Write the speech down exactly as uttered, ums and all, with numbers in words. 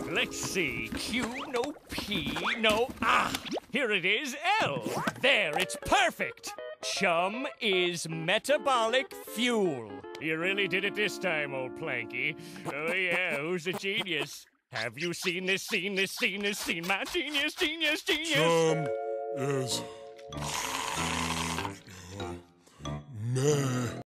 Let's see. Q, no P, no... Ah! Here it is, L. There, it's perfect. Chum is metabolic fuel. You really did it this time, old Planky. Oh, yeah, who's a genius? Have you seen this, seen this, seen this, seen my genius, genius, genius? Chum is... meh.